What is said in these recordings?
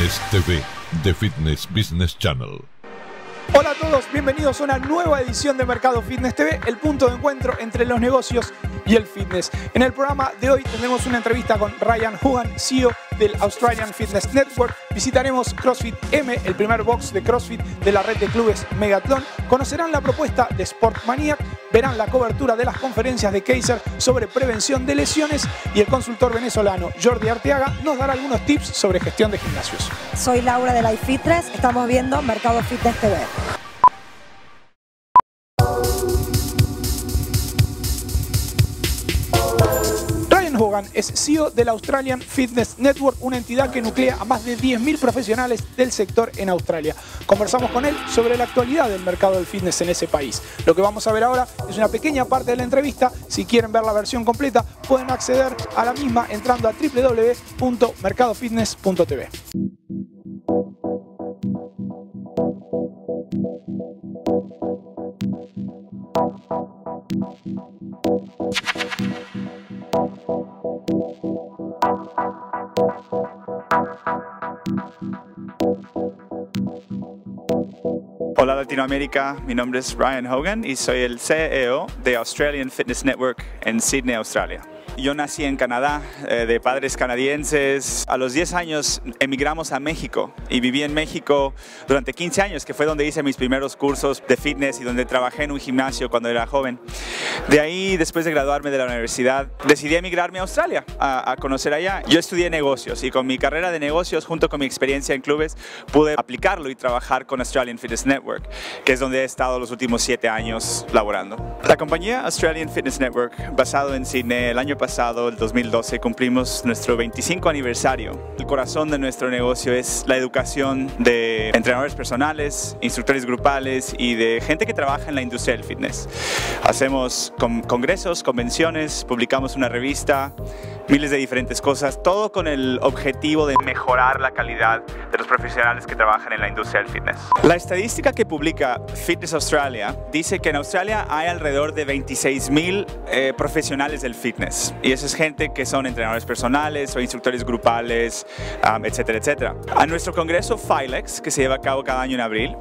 Fitness TV de Fitness Business Channel. Hola a todos, bienvenidos a una nueva edición de Mercado Fitness TV, el punto de encuentro entre los negocios y el fitness. En el programa de hoy tendremos una entrevista con Ryan Hogan, CEO del Australian Fitness Network. Visitaremos CrossFit M, el primer box de CrossFit de la red de clubes Megathlon. Conocerán la propuesta de Sport Maniac, verán la cobertura de las conferencias de Kaiser sobre prevención de lesiones y el consultor venezolano Jordi Arteaga nos dará algunos tips sobre gestión de gimnasios. Soy Laura de Life Fitness, estamos viendo Mercado Fitness TV. Hogan es CEO del Australian Fitness Network, una entidad que nuclea a más de 10.000 profesionales del sector en Australia. Conversamos con él sobre la actualidad del mercado del fitness en ese país. Lo que vamos a ver ahora es una pequeña parte de la entrevista. Si quieren ver la versión completa, pueden acceder a la misma entrando a www.mercadofitness.tv. Hola Latinoamérica, mi nombre es Ryan Hogan y soy el CEO de Australian Fitness Network en Sydney, Australia. Yo nací en Canadá, de padres canadienses. A los 10 años emigramos a México y viví en México durante 15 años, que fue donde hice mis primeros cursos de fitness y donde trabajé en un gimnasio cuando era joven. De ahí, después de graduarme de la universidad, decidí emigrarme a Australia, a conocer allá. Yo estudié negocios y con mi carrera de negocios, junto con mi experiencia en clubes, pude aplicarlo y trabajar con Australian Fitness Network, que es donde he estado los últimos 7 años laborando. La compañía Australian Fitness Network, basado en Sydney, el año pasado, el 2012, cumplimos nuestro 25 aniversario. El corazón de nuestro negocio es la educación de entrenadores personales, instructores grupales y de gente que trabaja en la industria del fitness. Hacemos congresos, convenciones, publicamos una revista, miles de diferentes cosas, todo con el objetivo de mejorar la calidad de los profesionales que trabajan en la industria del fitness. La estadística que publica Fitness Australia dice que en Australia hay alrededor de 26,000 profesionales del fitness. Y esa es gente que son entrenadores personales o instructores grupales, etcétera, etcétera. A nuestro congreso FILEX, que se lleva a cabo cada año en abril,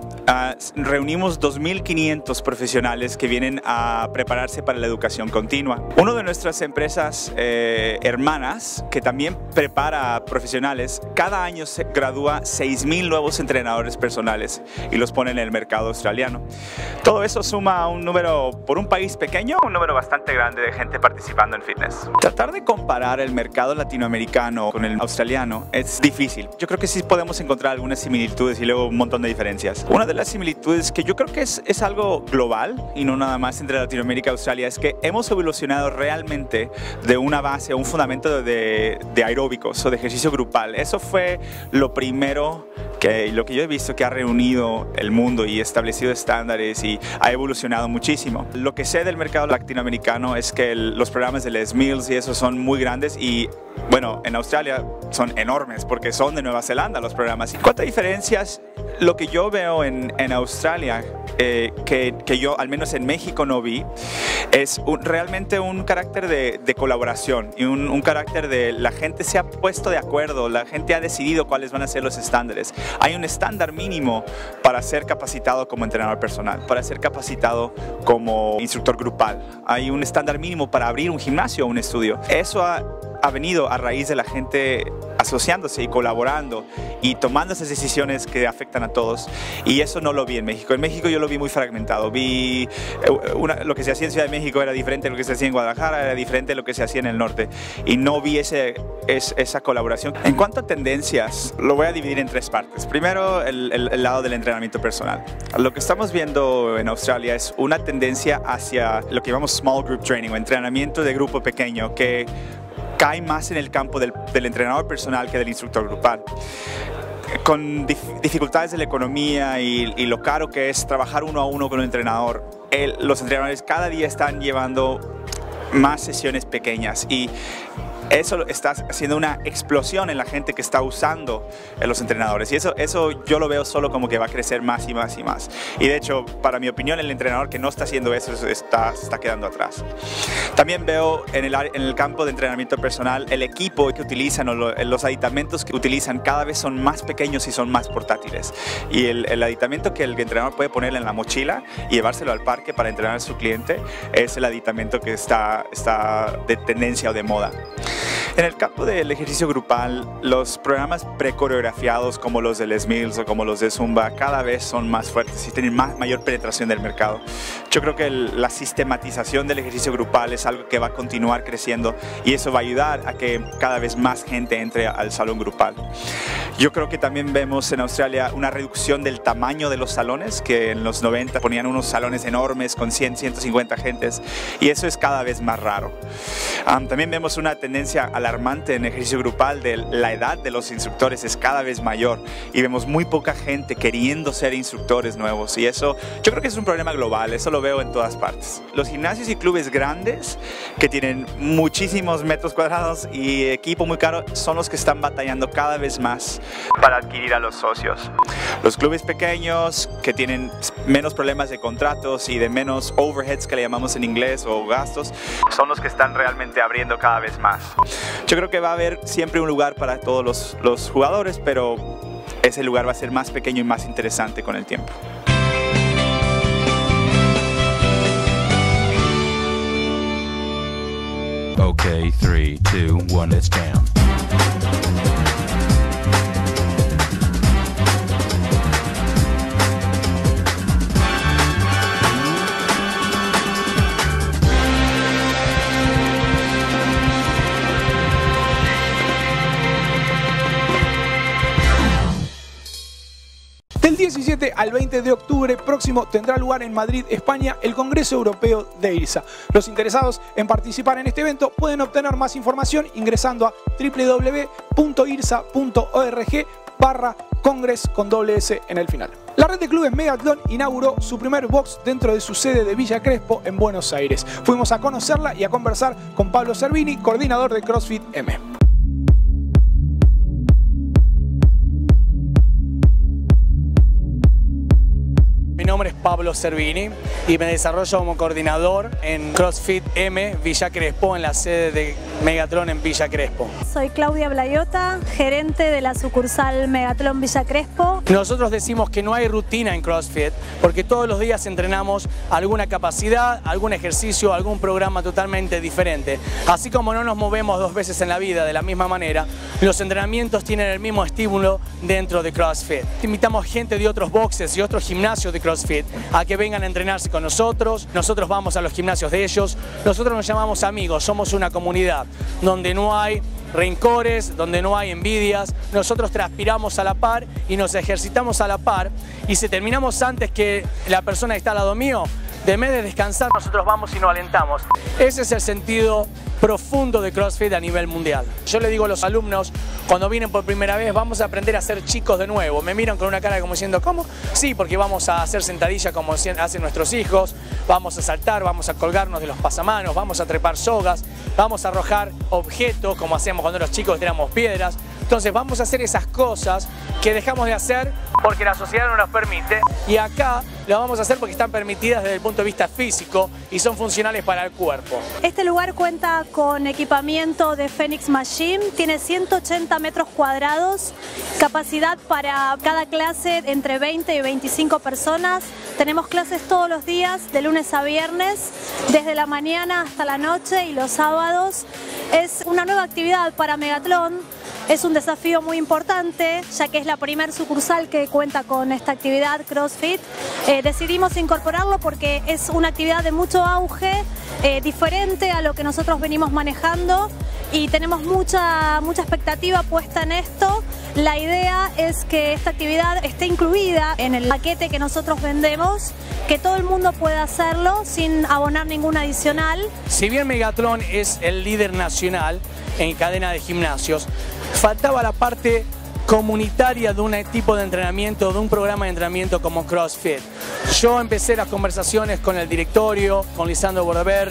reunimos 2.500 profesionales que vienen a prepararse para la educación continua. Una de nuestras empresas hermanas, que también prepara profesionales, cada año se gradúa 6,000 nuevos entrenadores personales y los pone en el mercado australiano. Todo eso suma a un número, por un país pequeño, un número bastante grande de gente participando en fitness. Tratar de comparar el mercado latinoamericano con el australiano es difícil. Yo creo que sí podemos encontrar algunas similitudes y luego un montón de diferencias. Una de las similitudes que yo creo que es algo global y no nada más entre Latinoamérica y Australia es que hemos evolucionado realmente de una base, un fundamento de aeróbicos o de ejercicio grupal. Eso fue lo primero lo que yo he visto que ha reunido el mundo y establecido estándares y ha evolucionado muchísimo. Lo que sé del mercado latinoamericano es que los programas de Les Mills y eso son muy grandes y bueno, en Australia son enormes porque son de Nueva Zelanda los programas. En cuanto a diferencias, lo que yo veo en Australia, que yo al menos en México no vi, es realmente un carácter de colaboración y un carácter de la gente se ha puesto de acuerdo, la gente ha decidido cuáles van a ser los estándares. Hay un estándar mínimo para ser capacitado como entrenador personal, para ser capacitado como instructor grupal. Hay un estándar mínimo para abrir un gimnasio o un estudio. Eso ha venido a raíz de la gente asociándose y colaborando y tomando esas decisiones que afectan a todos, y eso no lo vi en México. En México yo lo vi muy fragmentado. Vi lo que se hacía en Ciudad de México era diferente de lo que se hacía en Guadalajara, era diferente de lo que se hacía en el norte, y no vi esa colaboración. En cuanto a tendencias, lo voy a dividir en 3 partes. Primero, el lado del entrenamiento personal. Lo que estamos viendo en Australia es una tendencia hacia lo que llamamos small group training o entrenamiento de grupo pequeño, que cae más en el campo del entrenador personal que del instructor grupal. Con dificultades de la economía y lo caro que es trabajar uno a uno con un entrenador, los entrenadores cada día están llevando más sesiones pequeñas y eso está haciendo una explosión en la gente que está usando los entrenadores. Y eso yo lo veo solo como que va a crecer más y más y más. Y de hecho, para mi opinión, el entrenador que no está haciendo eso está quedando atrás. También veo en el campo de entrenamiento personal, el equipo que utilizan o los aditamentos que utilizan cada vez son más pequeños y son más portátiles. Y el aditamento que el entrenador puede poner en la mochila y llevárselo al parque para entrenar a su cliente es el aditamento que está de tendencia o de moda. En el campo del ejercicio grupal, los programas precoreografiados como los de Les Mills o como los de Zumba cada vez son más fuertes y tienen mayor penetración del mercado. Yo creo que la sistematización del ejercicio grupal es algo que va a continuar creciendo y eso va a ayudar a que cada vez más gente entre al salón grupal. Yo creo que también vemos en Australia una reducción del tamaño de los salones, que en los 90 ponían unos salones enormes con 100, 150 gentes y eso es cada vez más raro. También vemos una tendencia alarmante en ejercicio grupal de la edad de los instructores es cada vez mayor y vemos muy poca gente queriendo ser instructores nuevos y eso yo creo que es un problema global, eso lo veo en todas partes. Los gimnasios y clubes grandes que tienen muchísimos metros cuadrados y equipo muy caro son los que están batallando cada vez más para adquirir a los socios. Los clubes pequeños que tienen menos problemas de contratos y de menos overheads que le llamamos en inglés o gastos son los que están realmente abriendo cada vez más. Yo creo que va a haber siempre un lugar para todos los jugadores, pero ese lugar va a ser más pequeño y más interesante con el tiempo. Okay, 3, 2, 1, let's jam. Del 17 al 20 de octubre próximo tendrá lugar en Madrid, España, el Congreso Europeo de IRSA. Los interesados en participar en este evento pueden obtener más información ingresando a www.irsa.org/Congress con doble S en el final. La red de clubes Megatlón inauguró su primer box dentro de su sede de Villa Crespo en Buenos Aires. Fuimos a conocerla y a conversar con Pablo Servini, coordinador de CrossFit M. Mi nombre es Pablo Servini y me desarrollo como coordinador en CrossFit M Villa Crespo, en la sede de Megatlón en Villa Crespo. Soy Claudia Blayota, gerente de la sucursal Megatlón Villa Crespo. Nosotros decimos que no hay rutina en CrossFit porque todos los días entrenamos alguna capacidad, algún ejercicio, algún programa totalmente diferente. Así como no nos movemos 2 veces en la vida de la misma manera, los entrenamientos tienen el mismo estímulo dentro de CrossFit. Invitamos gente de otros boxes y otros gimnasios de CrossFit a que vengan a entrenarse con nosotros. Nosotros vamos a los gimnasios de ellos. Nosotros nos llamamos amigos, somos una comunidad donde no hay rencores, donde no hay envidias. Nosotros transpiramos a la par y nos ejercitamos a la par, y si terminamos antes que la persona que está al lado mío, de vez de descansar, nosotros vamos y nos alentamos. Ese es el sentido profundo de CrossFit a nivel mundial. Yo le digo a los alumnos, cuando vienen por primera vez, vamos a aprender a ser chicos de nuevo. Me miran con una cara como diciendo, ¿cómo? Sí, porque vamos a hacer sentadilla como hacen nuestros hijos, vamos a saltar, vamos a colgarnos de los pasamanos, vamos a trepar sogas, vamos a arrojar objetos como hacíamos cuando los chicos tiramos piedras. Entonces vamos a hacer esas cosas que dejamos de hacer porque la sociedad no nos permite, y acá lo vamos a hacer porque están permitidas desde el punto de vista físico y son funcionales para el cuerpo. Este lugar cuenta con equipamiento de Phoenix Machine, tiene 180 metros cuadrados, capacidad para cada clase entre 20 y 25 personas. Tenemos clases todos los días, de lunes a viernes, desde la mañana hasta la noche, y los sábados. Es una nueva actividad para Megatlón. Es un desafío muy importante, ya que es la primer sucursal que cuenta con esta actividad CrossFit. Decidimos incorporarlo porque es una actividad de mucho auge, diferente a lo que nosotros venimos manejando, y tenemos mucha expectativa puesta en esto. La idea es que esta actividad esté incluida en el paquete que nosotros vendemos, que todo el mundo pueda hacerlo sin abonar ningún adicional. Si bien Megatlón es el líder nacional en cadena de gimnasios, faltaba la parte comunitaria de un tipo de entrenamiento, de un programa de entrenamiento como CrossFit. Yo empecé las conversaciones con el directorio, con Lisandro Bordaberry,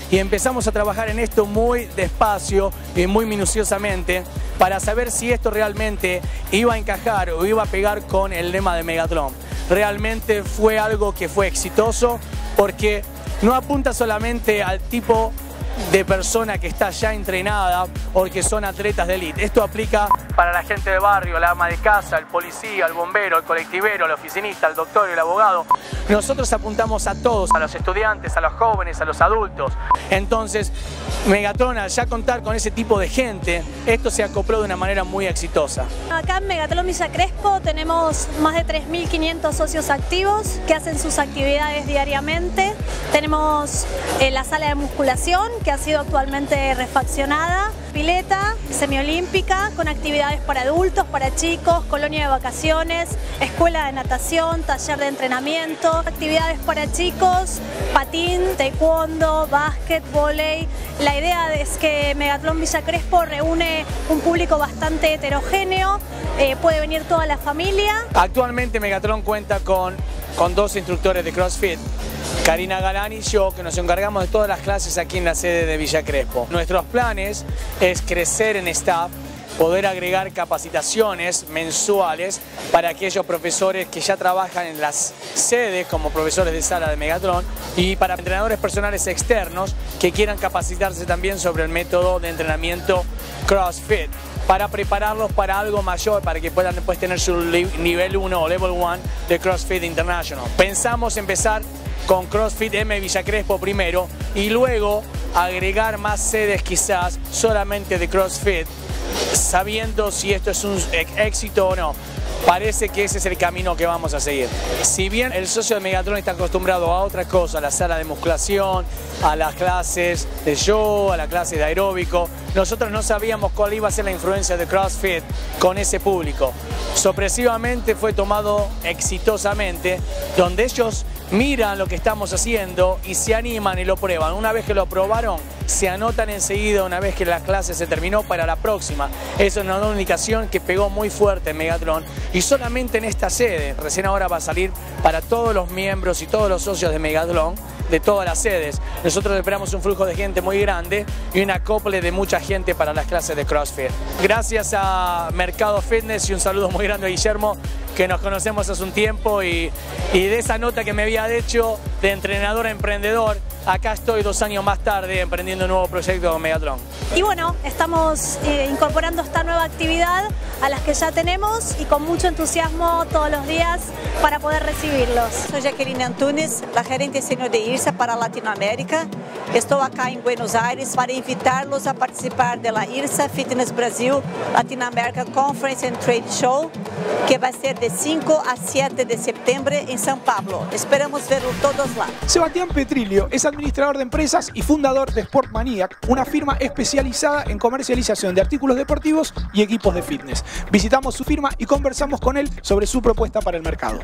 y empezamos a trabajar en esto muy despacio y muy minuciosamente para saber si esto realmente iba a encajar o iba a pegar con el lema de Megatron. Realmente fue algo que fue exitoso porque no apunta solamente al tipo de persona que está ya entrenada o que son atletas de élite. Esto aplica para la gente de barrio, la ama de casa, el policía, el bombero, el colectivero, el oficinista, el doctor y el abogado. Nosotros apuntamos a todos, a los estudiantes, a los jóvenes, a los adultos. Entonces, Megatron, al ya contar con ese tipo de gente, esto se acopló de una manera muy exitosa. Acá en Megatron Villa Crespo tenemos más de 3.500 socios activos que hacen sus actividades diariamente. Tenemos la sala de musculación, que ha sido actualmente refaccionada, pileta semiolímpica con actividades para adultos, para chicos, colonia de vacaciones, escuela de natación, taller de entrenamiento, actividades para chicos, patín, taekwondo, básquet, vóley. La idea es que Megatron Villa Crespo reúne un público bastante heterogéneo, puede venir toda la familia. Actualmente Megatron cuenta con 2 instructores de CrossFit, Karina Galán y yo, que nos encargamos de todas las clases aquí en la sede de Villa Crespo. Nuestros planes es crecer en staff, poder agregar capacitaciones mensuales para aquellos profesores que ya trabajan en las sedes como profesores de sala de Megatron y para entrenadores personales externos que quieran capacitarse también sobre el método de entrenamiento CrossFit, para prepararlos para algo mayor, para que puedan después tener su nivel 1 o level 1 de CrossFit International. Pensamos empezar con CrossFit M Villa Crespo primero y luego agregar más sedes quizás solamente de CrossFit, sabiendo si esto es un éxito o no. Parece que ese es el camino que vamos a seguir. Si bien el socio de Megatron está acostumbrado a otra cosa, a la sala de musculación, a las clases de yoga, a las clases de aeróbico, nosotros no sabíamos cuál iba a ser la influencia de CrossFit con ese público. Sorpresivamente fue tomado exitosamente, donde ellos miran lo que estamos haciendo y se animan y lo prueban. Una vez que lo probaron, se anotan enseguida una vez que la clase se terminó para la próxima. Eso nos da una indicación que pegó muy fuerte en Megatron y solamente en esta sede. Recién ahora va a salir para todos los miembros y todos los socios de Megatron de todas las sedes. Nosotros esperamos un flujo de gente muy grande y un acople de mucha gente para las clases de CrossFit. Gracias a Mercado Fitness y un saludo muy grande a Guillermo, que nos conocemos hace un tiempo y de esa nota que me había hecho de entrenador a emprendedor, acá estoy 2 años más tarde emprendiendo un nuevo proyecto con Megatron. Y bueno, estamos incorporando esta nueva actividad a las que ya tenemos y con mucho entusiasmo todos los días para poder recibirlos. Soy Jacqueline Antunes, la gerente senior de IRSA para Latinoamérica. Estoy acá en Buenos Aires para invitarlos a participar de la IRSA Fitness Brasil Latinoamérica Conference and Trade Show, que va a ser de 5 a 7 de septiembre en São Paulo. Esperamos verlos todos lá. Sebastián Petrillo es administrador de empresas y fundador de Sportmaniac, una firma especializada en comercialización de artículos deportivos y equipos de fitness. Visitamos su firma y conversamos con él sobre su propuesta para el mercado.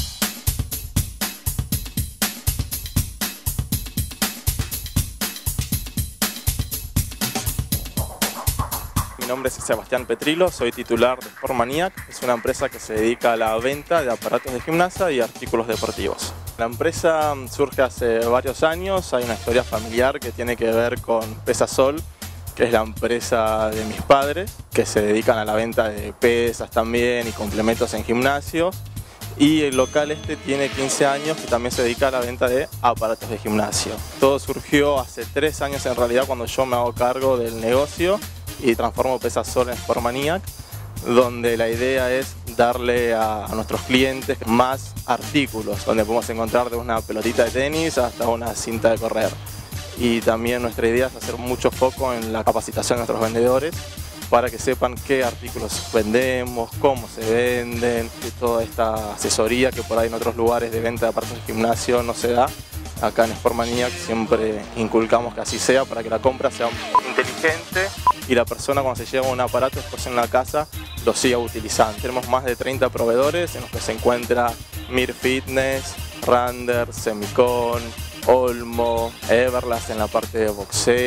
Mi nombre es Sebastián Petrillo, soy titular de Sportmaniac. Es una empresa que se dedica a la venta de aparatos de gimnasia y artículos deportivos. La empresa surge hace varios años, hay una historia familiar que tiene que ver con Pesasol, que es la empresa de mis padres, que se dedican a la venta de pesas también y complementos en gimnasios. Y el local este tiene 15 años, que también se dedica a la venta de aparatos de gimnasio. Todo surgió hace 3 años en realidad, cuando yo me hago cargo del negocio y transformo Pesasol en Sportmaniac, donde la idea es darle a nuestros clientes más artículos, donde podemos encontrar de una pelotita de tenis hasta una cinta de correr. Y también nuestra idea es hacer mucho foco en la capacitación de nuestros vendedores para que sepan qué artículos vendemos, cómo se venden, y toda esta asesoría que por ahí en otros lugares de venta de aparatos de gimnasio no se da. Acá en Sportmaniac siempre inculcamos que así sea, para que la compra sea inteligente y la persona cuando se lleva un aparato después en la casa lo siga utilizando. Tenemos más de 30 proveedores en los que se encuentra Mir Fitness, Rander, Semicon, Olmo, Everlast en la parte de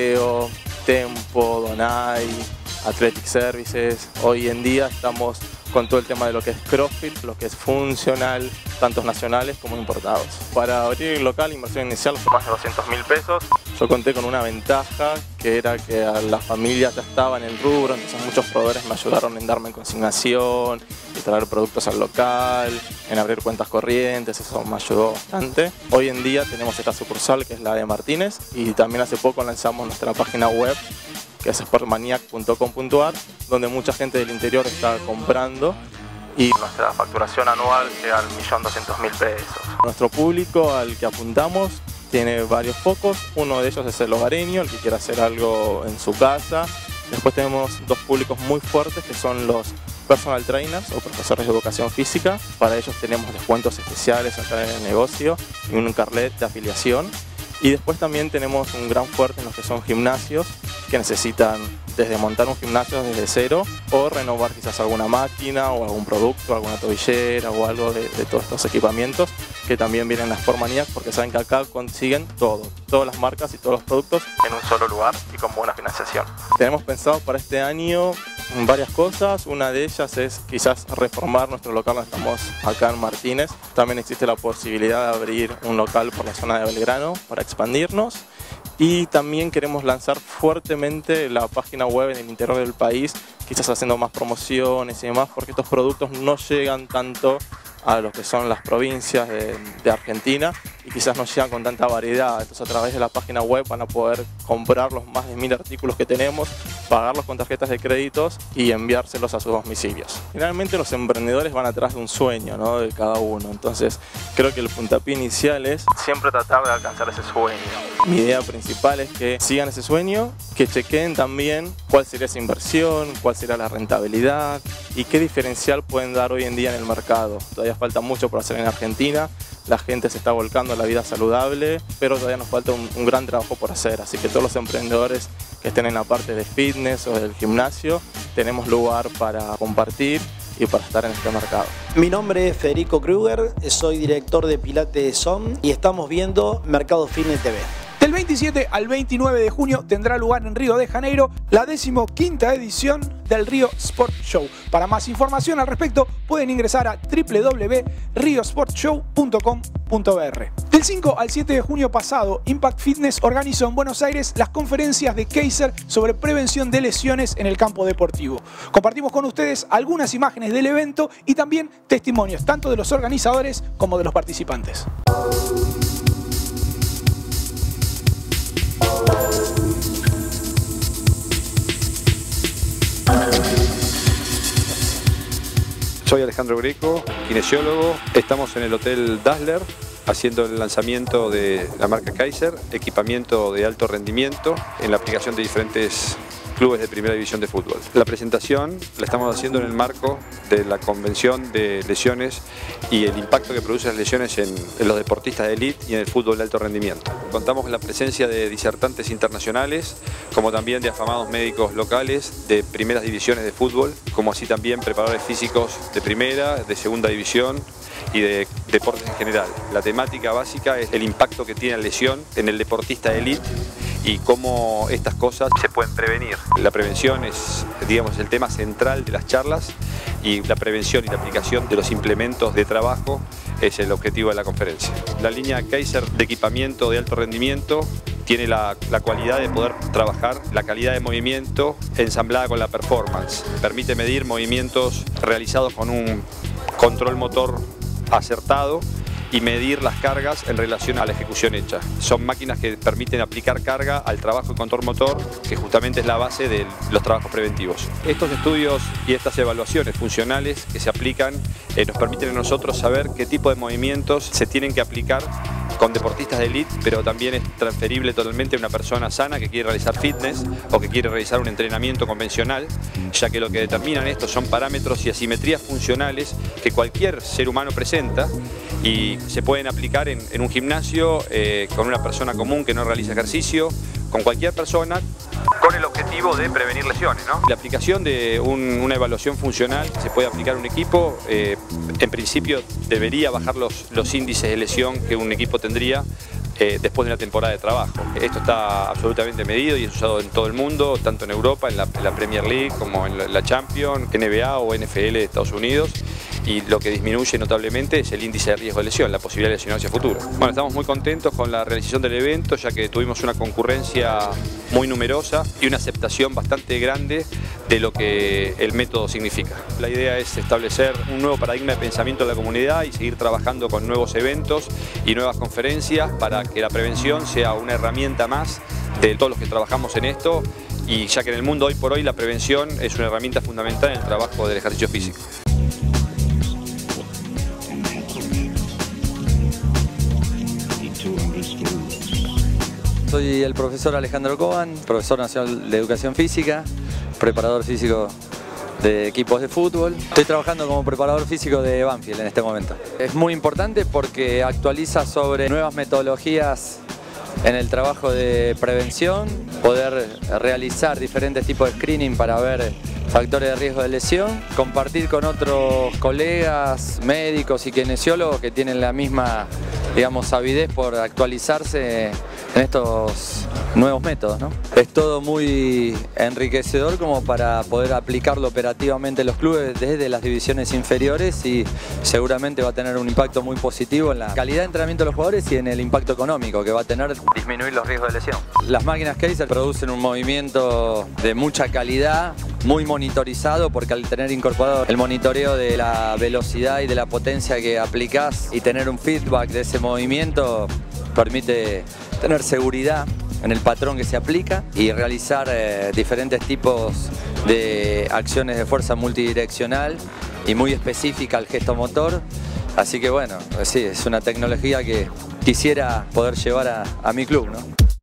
boxeo, Tempo, Donai, Athletic Services. Hoy en día estamos con todo el tema de lo que es CrossFit, lo que es funcional, tanto nacionales como importados. Para abrir el local, inversión inicial fue más de 200.000 pesos. Yo conté con una ventaja, que era que a la familia ya estaba en el rubro, entonces muchos proveedores me ayudaron en darme consignación, en traer productos al local, en abrir cuentas corrientes, eso me ayudó bastante. Hoy en día tenemos esta sucursal que es la de Martínez y también hace poco lanzamos nuestra página web, que es sportmaniac.com.ar, donde mucha gente del interior está comprando y nuestra facturación anual llega al 1.200.000 pesos. Nuestro público al que apuntamos tiene varios focos, uno de ellos es el hogareño, el que quiere hacer algo en su casa. Después tenemos dos públicos muy fuertes que son los personal trainers o profesores de educación física. Para ellos tenemos descuentos especiales acá en el negocio y un carnet de afiliación. Y después también tenemos un gran fuerte en los que son gimnasios que necesitan desde montar un gimnasio desde cero o renovar quizás alguna máquina o algún producto, alguna tobillera o algo de todos estos equipamientos que también vienen a Sportmaniac porque saben que acá consiguen todo, todas las marcas y todos los productos en un solo lugar y con buena financiación. Tenemos pensado para este año varias cosas, una de ellas es quizás reformar nuestro local, estamos acá en Martínez. También existe la posibilidad de abrir un local por la zona de Belgrano para expandirnos. Y también queremos lanzar fuertemente la página web en el interior del país, quizás haciendo más promociones y demás, porque estos productos no llegan tanto a lo que son las provincias de Argentina y quizás no llegan con tanta variedad. Entonces a través de la página web van a poder comprar los más de 1000 artículos que tenemos, pagarlos con tarjetas de créditos y enviárselos a sus domicilios. Generalmente los emprendedores van atrás de un sueño, ¿no?, de cada uno. Entonces creo que el puntapié inicial es siempre tratar de alcanzar ese sueño. Mi idea principal es que sigan ese sueño, que chequeen también cuál sería esa inversión, cuál será la rentabilidad y qué diferencial pueden dar hoy en día en el mercado. Todavía falta mucho por hacer en Argentina, la gente se está volcando a la vida saludable, pero todavía nos falta un gran trabajo por hacer, así que todos los emprendedores que estén en la parte de fitness o del gimnasio, tenemos lugar para compartir y para estar en este mercado. Mi nombre es Federico Kruger, soy director de Pilates Zone y estamos viendo Mercado Fitness TV. Del 27 al 29 de junio tendrá lugar en Río de Janeiro la 15ª edición del Rio Sport Show. Para más información al respecto pueden ingresar a www.riosportshow.com.br. Del 5 al 7 de junio pasado, Impact Fitness organizó en Buenos Aires las conferencias de Kaiser sobre prevención de lesiones en el campo deportivo. Compartimos con ustedes algunas imágenes del evento y también testimonios tanto de los organizadores como de los participantes. Soy Alejandro Greco, kinesiólogo. Estamos en el Hotel Dazzler haciendo el lanzamiento de la marca Kaiser, equipamiento de alto rendimiento en la aplicación de diferentes clubes de primera división de fútbol. La presentación la estamos haciendo en el marco de la convención de lesiones y el impacto que producen las lesiones en los deportistas de élite y en el fútbol de alto rendimiento. Contamos con la presencia de disertantes internacionales, como también de afamados médicos locales de primeras divisiones de fútbol, como así también preparadores físicos de primera, de segunda división y de deportes en general. La temática básica es el impacto que tiene la lesión en el deportista de élite y cómo estas cosas se pueden prevenir. La prevención es, digamos, el tema central de las charlas y la prevención y la aplicación de los implementos de trabajo es el objetivo de la conferencia. La línea Kaiser de equipamiento de alto rendimiento tiene la cualidad de poder trabajar la calidad de movimiento ensamblada con la performance. Permite medir movimientos realizados con un control motor acertado y medir las cargas en relación a la ejecución hecha. Son máquinas que permiten aplicar carga al trabajo de control motor, que justamente es la base de los trabajos preventivos. Estos estudios y estas evaluaciones funcionales que se aplican nos permiten a nosotros saber qué tipo de movimientos se tienen que aplicar con deportistas de élite, pero también es transferible totalmente a una persona sana que quiere realizar fitness o que quiere realizar un entrenamiento convencional, ya que lo que determinan estos son parámetros y asimetrías funcionales que cualquier ser humano presenta y se pueden aplicar en un gimnasio con una persona común que no realiza ejercicio, con cualquier persona, con el objetivo de prevenir lesiones, ¿no? La aplicación de una evaluación funcional que se puede aplicar a un equipo, en principio debería bajar los índices de lesión que un equipo tendría después de una temporada de trabajo. Esto está absolutamente medido y es usado en todo el mundo, tanto en Europa, en la Premier League, como en la Champions, NBA o NFL de Estados Unidos. Y lo que disminuye notablemente es el índice de riesgo de lesión, la posibilidad de lesionarse a futuro. Bueno, estamos muy contentos con la realización del evento, ya que tuvimos una concurrencia muy numerosa y una aceptación bastante grande de lo que el método significa. La idea es establecer un nuevo paradigma de pensamiento en la comunidad y seguir trabajando con nuevos eventos y nuevas conferencias para que la prevención sea una herramienta más de todos los que trabajamos en esto, y ya que en el mundo hoy por hoy la prevención es una herramienta fundamental en el trabajo del ejercicio físico. Soy el profesor Alejandro Coban, profesor nacional de educación física, preparador físico de equipos de fútbol. Estoy trabajando como preparador físico de Banfield en este momento. Es muy importante porque actualiza sobre nuevas metodologías en el trabajo de prevención, poder realizar diferentes tipos de screening para ver factores de riesgo de lesión, compartir con otros colegas, médicos y kinesiólogos que tienen la misma, digamos, avidez por actualizarse en estos nuevos métodos, ¿no? Es todo muy enriquecedor como para poder aplicarlo operativamente en los clubes desde las divisiones inferiores, y seguramente va a tener un impacto muy positivo en la calidad de entrenamiento de los jugadores y en el impacto económico que va a tener disminuir los riesgos de lesión. Las máquinas Kaiser producen un movimiento de mucha calidad, muy monitorizado, porque al tener incorporado el monitoreo de la velocidad y de la potencia que aplicás y tener un feedback de ese movimiento, permite tener seguridad en el patrón que se aplica y realizar diferentes tipos de acciones de fuerza multidireccional y muy específica al gesto motor. Así que bueno, sí, es una tecnología que quisiera poder llevar a mi club, ¿no?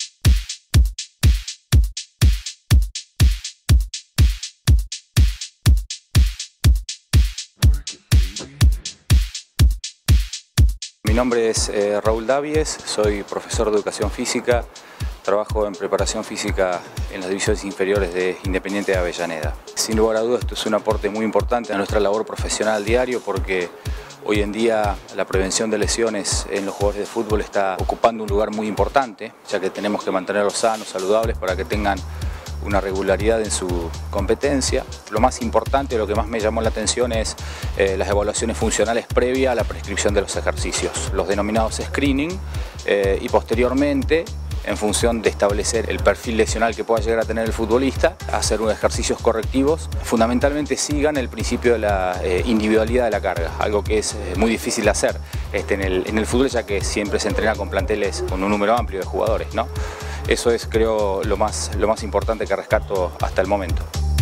Mi nombre es Raúl Davies, soy profesor de educación física, trabajo en preparación física en las divisiones inferiores de Independiente de Avellaneda. Sin lugar a dudas, esto es un aporte muy importante a nuestra labor profesional diario, porque hoy en día la prevención de lesiones en los jugadores de fútbol está ocupando un lugar muy importante, ya que tenemos que mantenerlos sanos, saludables, para que tengan una regularidad en su competencia. Lo más importante, lo que más me llamó la atención es las evaluaciones funcionales previas a la prescripción de los ejercicios, los denominados screening, y posteriormente, en función de establecer el perfil lesional que pueda llegar a tener el futbolista, hacer unos ejercicios correctivos. Fundamentalmente sigan el principio de la individualidad de la carga, algo que es muy difícil de hacer en el fútbol, ya que siempre se entrena con planteles con un número amplio de jugadores, ¿no? Eso es, creo, lo más importante que rescato hasta el momento.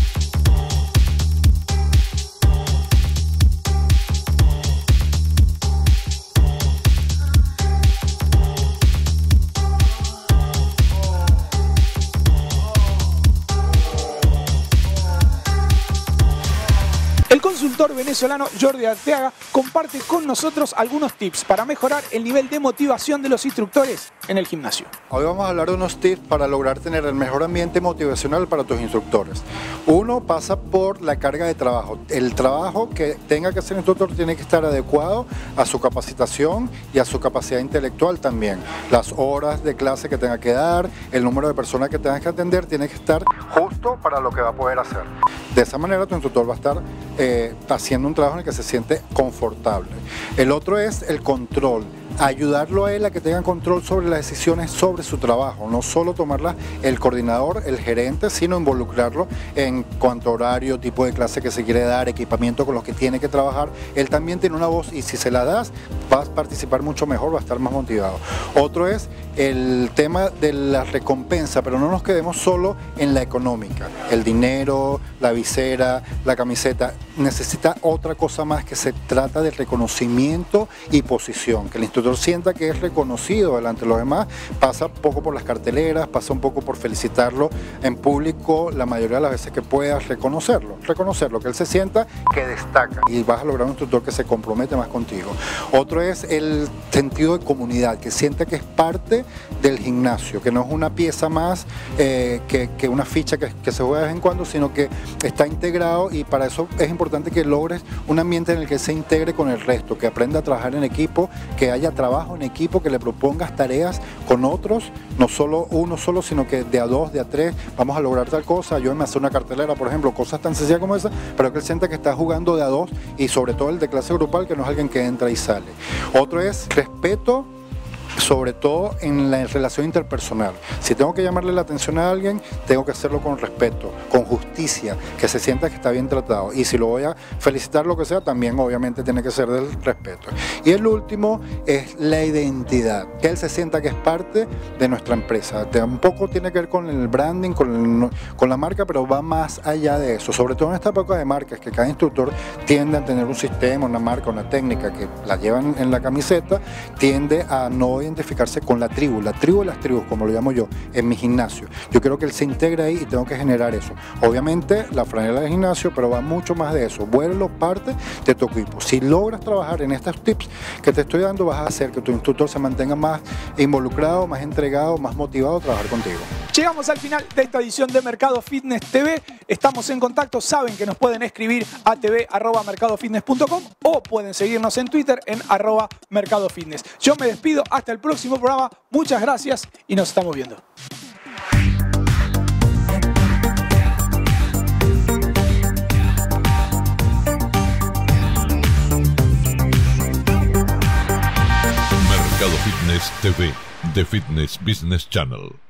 El consultor venezolano Jordi Arteaga comparte con nosotros algunos tips para mejorar el nivel de motivación de los instructores en el gimnasio. Hoy vamos a hablar de unos tips para lograr tener el mejor ambiente motivacional para tus instructores. Uno pasa por la carga de trabajo. El trabajo que tenga que hacer el instructor tiene que estar adecuado a su capacitación y a su capacidad intelectual también. Las horas de clase que tenga que dar, el número de personas que tengas que atender, tiene que estar justo para lo que va a poder hacer. De esa manera tu instructor va a estar haciendo un trabajo en el que se siente confortable. El otro es el control. Ayudarlo a él a que tenga control sobre las decisiones sobre su trabajo, no solo tomarlas el coordinador, el gerente, sino involucrarlo en cuanto a horario, tipo de clase que se quiere dar, equipamiento con los que tiene que trabajar. Él también tiene una voz y si se la das va a participar mucho mejor, va a estar más motivado. Otro es el tema de la recompensa, pero no nos quedemos solo en la económica. El dinero, la visera, la camiseta, necesita otra cosa más, que se trata de reconocimiento y posición, que el instructor sienta que es reconocido delante de los demás. Pasa poco por las carteleras, pasa un poco por felicitarlo en público la mayoría de las veces que puedas, reconocerlo, que él se sienta que destaca, y vas a lograr un instructor que se compromete más contigo. Otro es el sentido de comunidad, que sienta que es parte del gimnasio, que no es una pieza más que una ficha que se juega de vez en cuando, sino que está integrado, y para eso es importante que logres un ambiente en el que se integre con el resto, que aprenda a trabajar en equipo, que haya trabajo en equipo, que le propongas tareas con otros, no solo uno solo, sino que de a dos, de a tres, vamos a lograr tal cosa. Yo me hace una cartelera, por ejemplo, cosas tan sencillas como esa, pero que él sienta que está jugando de a dos, y sobre todo el de clase grupal, que no es alguien que entra y sale. Otro es respeto, sobre todo en la relación interpersonal. Si tengo que llamarle la atención a alguien, tengo que hacerlo con respeto, con justicia, que se sienta que está bien tratado. Y si lo voy a felicitar, lo que sea, también obviamente tiene que ser del respeto. Y el último es la identidad, que él se sienta que es parte de nuestra empresa. Un poco tiene que ver con el branding, con la marca, pero va más allá de eso. Sobre todo en esta época de marcas, que cada instructor tiende a tener un sistema, una marca, una técnica que la llevan en la camiseta, tiende a no identificarse con la tribu de las tribus, como lo llamo yo, en mi gimnasio. Yo quiero que él se integre ahí y tengo que generar eso. Obviamente la franela del gimnasio, pero va mucho más de eso. Vuelvo parte de tu equipo. Si logras trabajar en estos tips que te estoy dando, vas a hacer que tu instructor se mantenga más involucrado, más entregado, más motivado a trabajar contigo. Llegamos al final de esta edición de Mercado Fitness TV. Estamos en contacto, saben que nos pueden escribir a tv@mercadofitness.com o pueden seguirnos en Twitter en @mercadofitness. Yo me despido hasta el próximo programa. Muchas gracias y nos estamos viendo. Mercado Fitness TV, The Fitness Business Channel.